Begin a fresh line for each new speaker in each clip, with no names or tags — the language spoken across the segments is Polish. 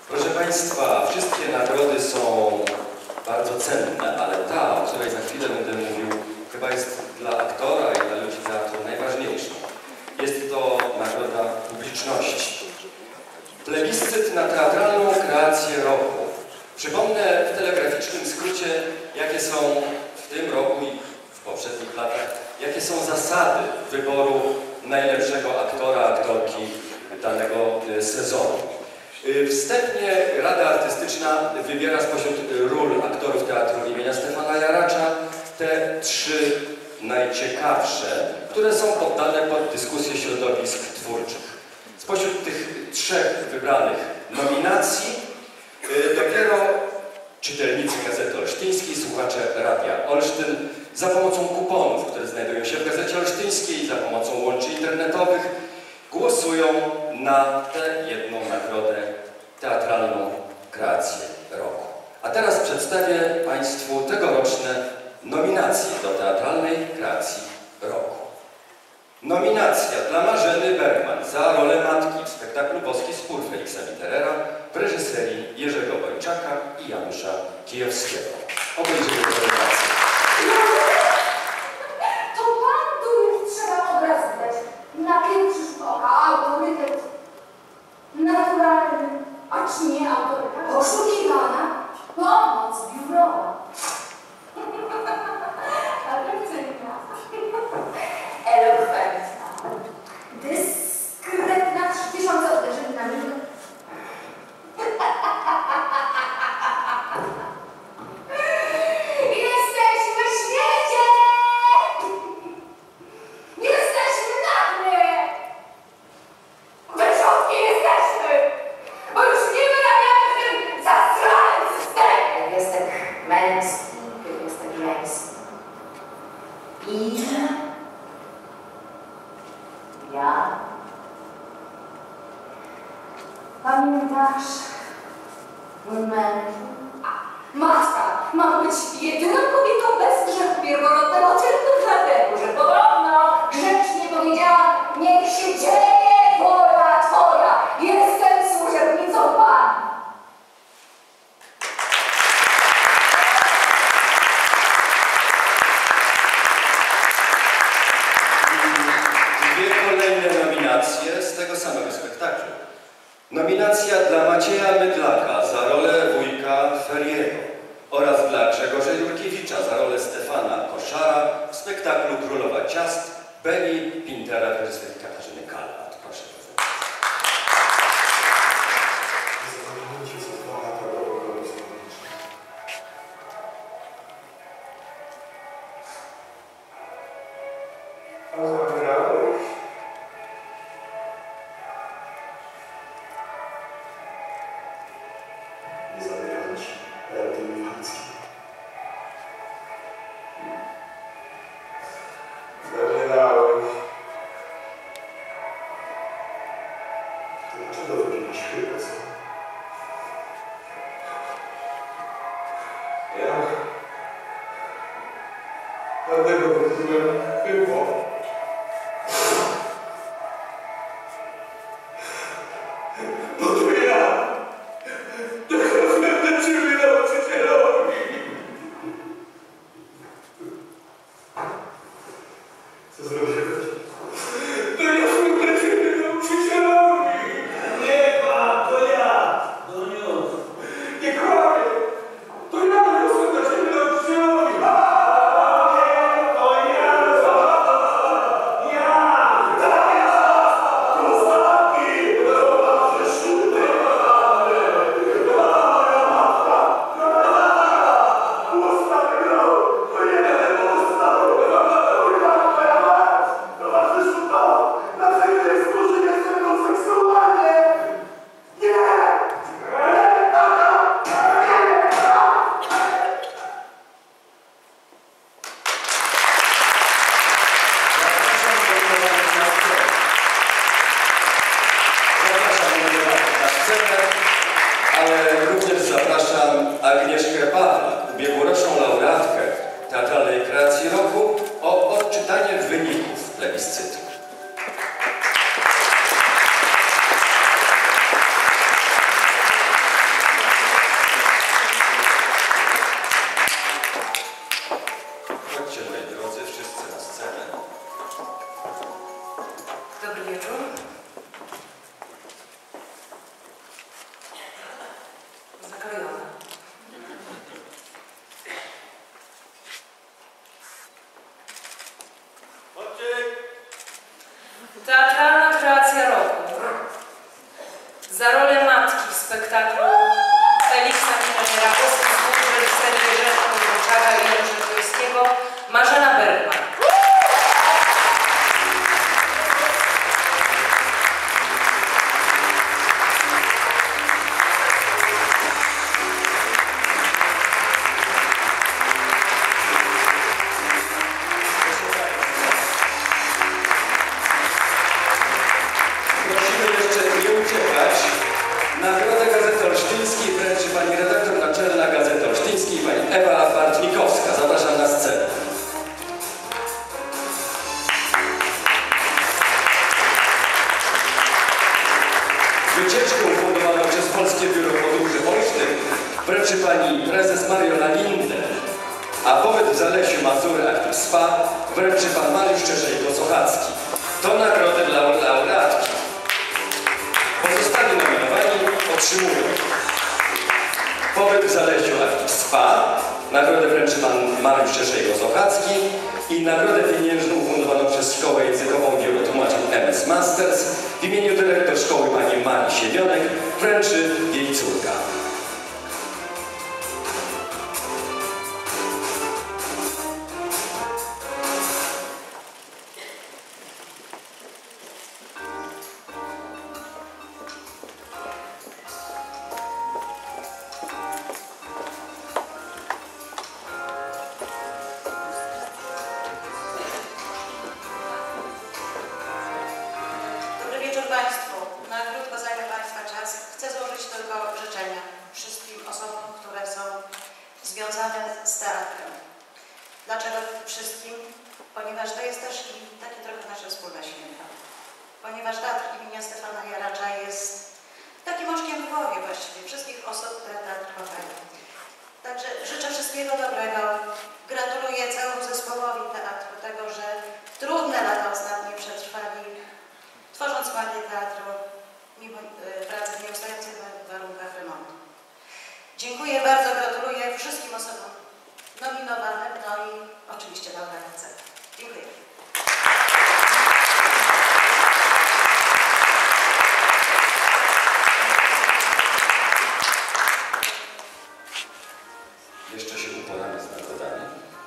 Proszę Państwa, wszystkie nagrody są bardzo cenne, ale ta, o której za chwilę będę mówił, chyba jest dla aktora i dla ludzi teatru najważniejsza. Jest to nagroda publiczności. Plebiscyt na teatralną kreację roku. Przypomnę w telegraficznym skrócie, jakie są w tym roku i w poprzednich latach, jakie są zasady wyboru najlepszego aktora, aktorki danego sezonu. Wstępnie Rada Artystyczna wybiera spośród ról aktorów teatru imienia Stefana Jaracza te 3 najciekawsze, które są poddane pod dyskusję środowisk twórczych. Spośród tych 3 wybranych nominacji dopiero czytelnicy Gazety Olsztyńskiej, słuchacze Radia Olsztyn za pomocą kuponów, które znajdują się w Gazecie Olsztyńskiej, za pomocą łączy internetowych głosują na tę jedną nagrodę, teatralną kreację roku. A teraz przedstawię Państwu tegoroczne nominacje do teatralnej kreacji roku. Nominacja dla Marzeny Bergman za rolę matki w spektaklu Boski Spór Feliksa Mitterera w reżyserii Jerzego Wojczaka i Janusza Kijowskiego. Obejrzyjmy prezentację.
To pan tu już trzeba obraz widać. Na pierwszy rzut oka autorytet naturalny, acz nie autorytet poszukiwana, pomoc biurowa. Atrakcyjna, elokwentna, dyskretna, 3000 uderzeń na minutę. Jesteśmy w świecie! Jesteśmy nagle! Wyrzutki jesteśmy! Bo już nie wyrabiamy w tym zastranym systemie! Jestem męski, jestem męski. I ja? Pamiętasz mój męż? Matka ma być jedyną kobietą bez grzechu pierworodnego tylko dlatego, że podobno grzecznie powiedziała: niech się dzieje wola Twoja, jestem służebnicą Pana.
Dwie kolejne nominacje z tego samego spektaklu. Nominacja dla Macieja Mydlaka za rolę wujka Feriego oraz dla Grzegorza Jurkiewicza za rolę Stefana Koszara w spektaklu Królowa Ciast Beni Pintera w reżyserii Katarzyny Kalwat. Proszę bardzo. Ale również zapraszam Agnieszkę Pawlak, ubiegłoroczną laureatkę teatralnej kreacji roku, o odczytanie wyników plebiscytu.
za rolę matki w spektaklu Feliksa Minowiera Polski współreżyserii Jerzego Włączaka i Jana Żerkowskiego Marzena Bergman.
Nagrodę Gazety Olsztyńskiej wręczy pani redaktor naczelna Gazety Olsztyńskiej, pani Ewa Bartnikowska. Zapraszam na scenę. Wycieczkę ufundowaną przez Polskie Biuro Podróży Olsztyn wręczy pani prezes Mariola Linde, a pobyt w Zalesiu Mazury Active Spa wręczy pan Mariusz Czeszejko-Sochacki. To nagrody dla laureatki. Pozostali nominowani otrzymują pobyt w Zalesiu Active Spa, nagrodę wręczy pan Mariusz Czeszejko-Sochacki i nagrodę pieniężną ufundowaną przez Szkołę Językową Biuro Tłumaczeń MS Masters w imieniu dyrektor szkoły pani Marii Siewionek wręczy jej córka.
Państwu, na krótko zajmę Państwa czas. Chcę złożyć tylko życzenia wszystkim osobom, które są związane z teatrem. Dlaczego wszystkim? Ponieważ to jest też takie trochę nasze wspólne święto. Ponieważ teatr imienia Stefana Jaracza jest takim oczkiem w głowie właściwie wszystkich osób, które teatr kochają. Także życzę wszystkiego dobrego. Gratuluję całemu zespołowi teatru tego, że trudne lata ostatnie przetrwali, tworząc magię teatru, mimo pracy w nieustających warunkach remontu. Dziękuję bardzo, gratuluję wszystkim osobom nominowanym, no i oczywiście laureatce. Dziękuję.
Jeszcze się uporamy z nagrodami.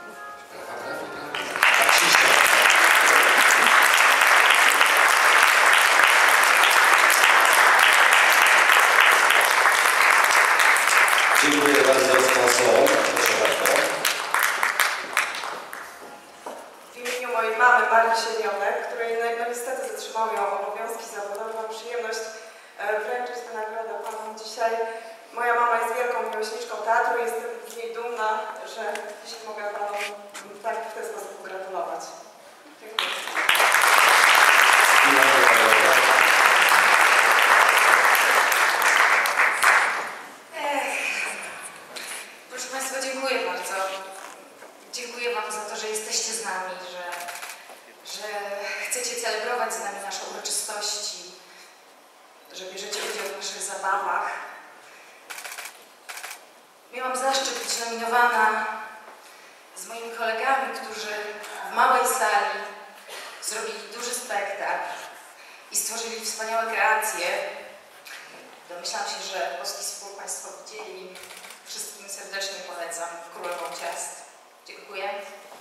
Dziękuję bardzo sponsorom. Proszę bardzo.
W imieniu mojej mamy Marii Siewionek, której no niestety zatrzymały ją obowiązki zawodowe, mam przyjemność wręczyć tę nagrodę panom dzisiaj. Moja mama jest wielką miłośniczką teatru i jestem z niej dumna, że dzisiaj mogę panom tak w ten sposób pogratulować. Dziękuję.
Proszę Państwa, dziękuję bardzo. Dziękuję Wam za to, że jesteście z nami, że chcecie celebrować z nami nasze uroczystości, że bierzecie udział w naszych zabawach. Miałam zaszczyt być nominowana z moimi kolegami, którzy w małej sali zrobili duży spektakl i stworzyli wspaniałe kreacje. Domyślam się, że polski spór Państwo widzieli. Wszystkim serdecznie polecam Królową Ciast. Dziękuję.